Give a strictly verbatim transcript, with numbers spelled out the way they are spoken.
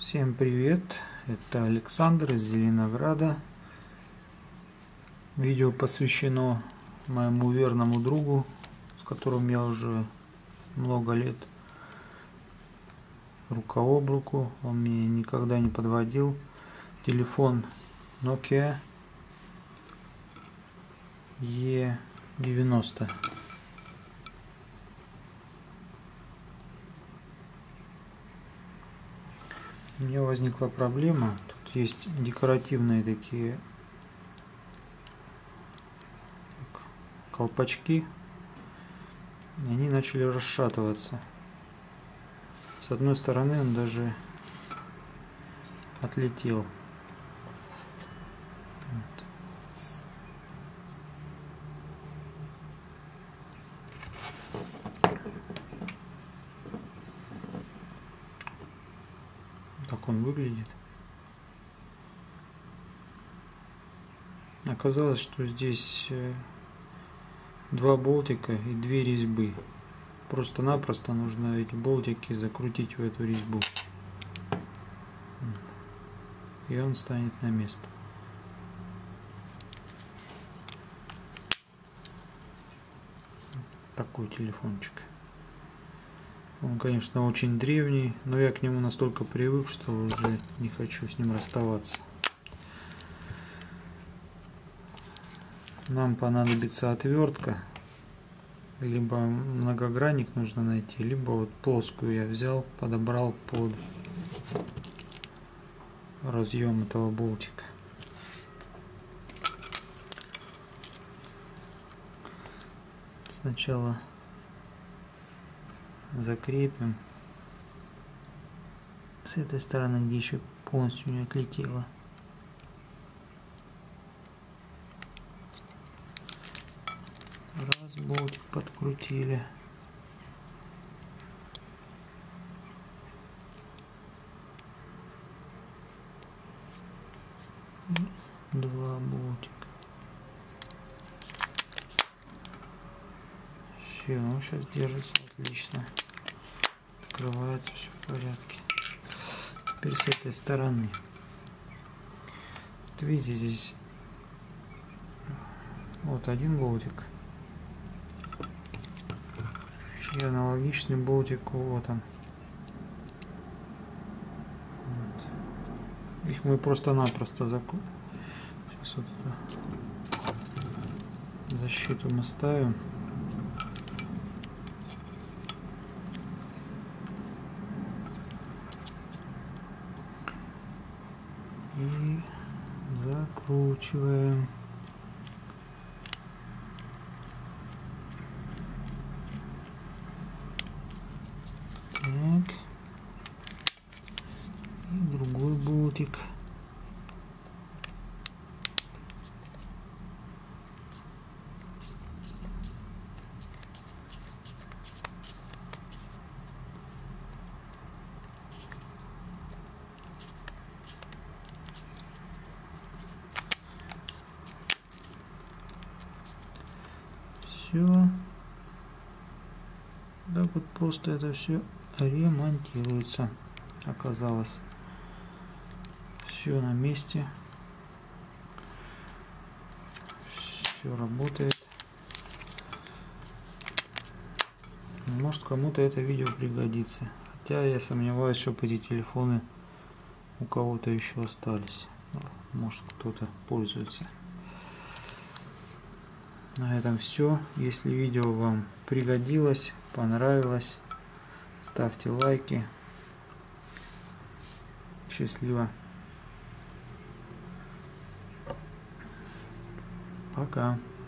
Всем привет, это Александр из Зеленограда. Видео посвящено моему верному другу, с которым я уже много лет рука об руку. Он меня никогда не подводил. Телефон Nokia и девяносто. У меня возникла проблема. Тут есть декоративные такие колпачки. И они начали расшатываться. С одной стороны он даже отлетел. Вот. Так он выглядит. Оказалось, что здесь два болтика и две резьбы. Просто-напросто нужно эти болтики закрутить в эту резьбу. И он станет на место. Такой телефончик. Он, конечно, очень древний, но я к нему настолько привык, что уже не хочу с ним расставаться. Нам понадобится отвертка, либо многогранник нужно найти, либо вот плоскую я взял, подобрал под разъем этого болтика. Сначала закрепим с этой стороны, где еще полностью не отлетело. Раз, болтик подкрутили. Два болтика. Все, ну сейчас держится отлично. Открывается, все в порядке. Теперь с этой стороны. Вот видите, здесь вот один болтик. И аналогичный болтик, вот он. Вот. Их мы просто-напросто закрутим. Сейчас вот защиту мы ставим. И закручиваем. Так. И другой болтик. Все. Так вот просто это все ремонтируется. Оказалось, все на месте, все работает. Может, кому-то это видео пригодится, хотя я сомневаюсь, чтобы эти телефоны у кого-то еще остались. Может, кто-то пользуется. На этом все. Если видео вам пригодилось, понравилось, ставьте лайки. Счастливо. Пока.